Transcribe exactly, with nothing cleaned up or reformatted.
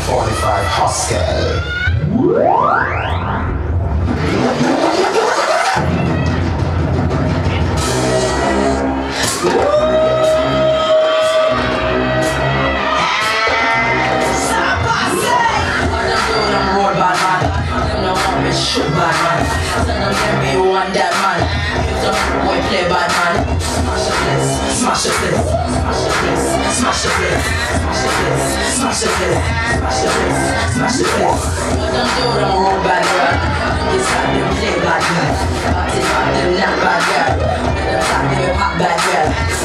forty-five Husky. Shoot bad man, tell them let me one that man. If the boy play bad man, smash the place, smash the place, smash the place, smash the place, smash the place, smash the place, smash the place. What them do, them roll bad girl. This time them play bad man. Party bad, them not bad girl. Let them talk, them pop bad girl.